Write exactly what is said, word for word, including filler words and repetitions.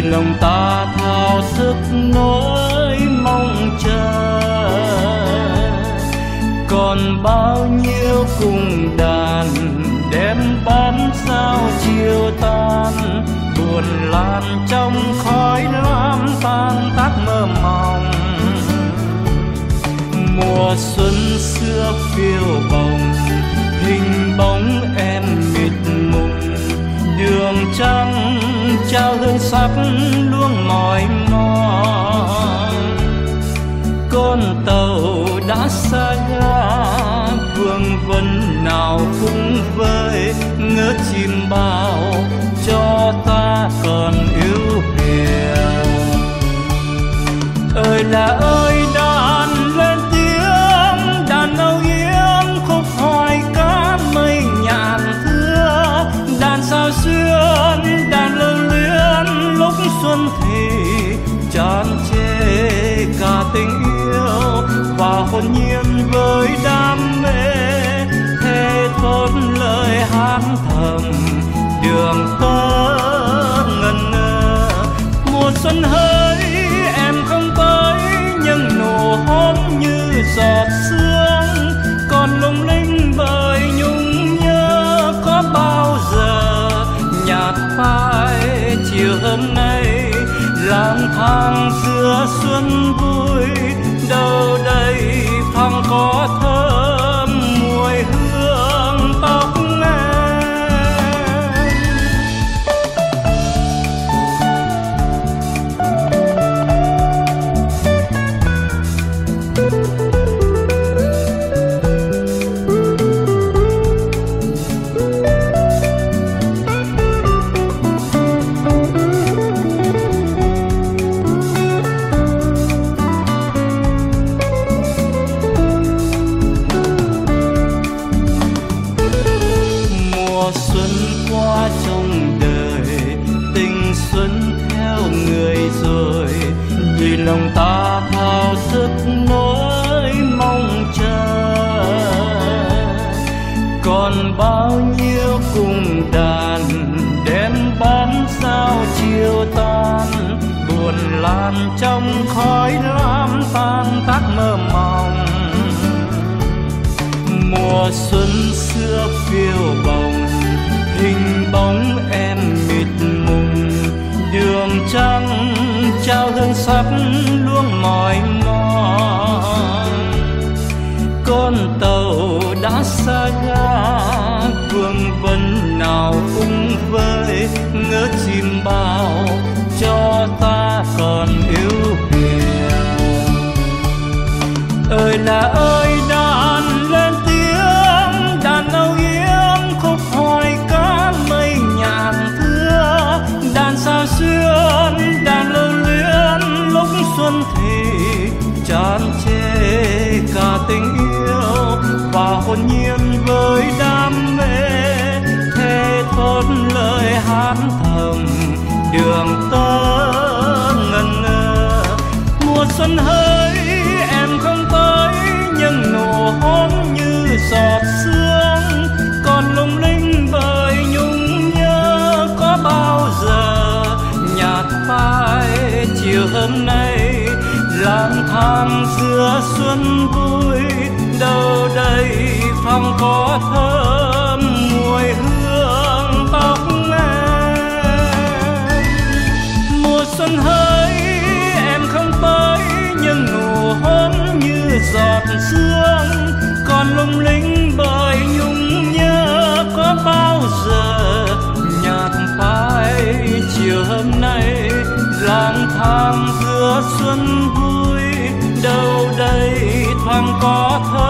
lòng ta thao thức nỗi mong chờ. Còn bao nhiêu cùng đàn đem bán sao chiều tan, buồn lan trong khói lam tan tác mơ mộng. Mùa xuân xưa phiêu bồng, hình bóng em mịt mùng, đường trắng trao hương sắc luông mỏi mòn. Con tàu đã xa ga, vương vấn nào cũng vơi, ngỡ chim bao cho ta còn yêu hiền. Ơi là ơi đàn lên tiếng, đàn âu yếm khúc hoài cá mây nhàn thưa. Đàn sao xuyên, đàn lưu luyến lúc xuân thì tràn trề cả tình yêu và hồn nhiên với đam mê. Thế thốt lời hát thầm đường tơ ngần ngơ. Mùa xuân hỡi em không tới, nhưng nụ hôn như giọt sương còn lung linh bởi nhung nhớ. Có bao giờ nhạt phai chiều hôm nay, lang thang giữa xuân vui, đâu đây thoáng có thơm mùi hương tóc em. Xuân qua trong đời, tình xuân theo người rồi, vì lòng ta thao thức nỗi mong chờ. Còn bao nhiêu cùng đàn đem bán sao chiều tan, buồn lan trong khói lam tan tác mơ mộng. Mùa xuân xưa phiêu bồng, hình bóng em mịt mùng, đường trắng trao hương sắc luông mỏi mòn. Con tàu đã xa ga, vương vấn nào cũng vơi, ngỡ chim bao cho ta còn yêu hiền. Ơi là ơi đàn lên tiếng, đàn âu yếm khúc hoài cá mây nhàn thưa. Đàn sao xuyên, đàn lưu luyến lúc xuân thì tràn trề cả tình yêu và hồn nhiên với đam mê. Thế thốt lời hát thầm đường tơ ngần ngơ. Mùa xuân hỡi em không tới, nhưng nụ hôn như giọt sương còn lung linh bởi nhung nhớ. Có bao giờ nhạt phai chiều hôm nay, lang thang giữa xuân vui, đâu đây thoáng có thơm mùi hương tóc em. Mùa xuân hỡi em không tới, nhưng nụ hôn như giọt sương còn lung linh bởi nhung nhớ. Có bao giờ nhạt phai chiều hôm nay, lang thang giữa xuân vui, đâu đây thoáng có thơ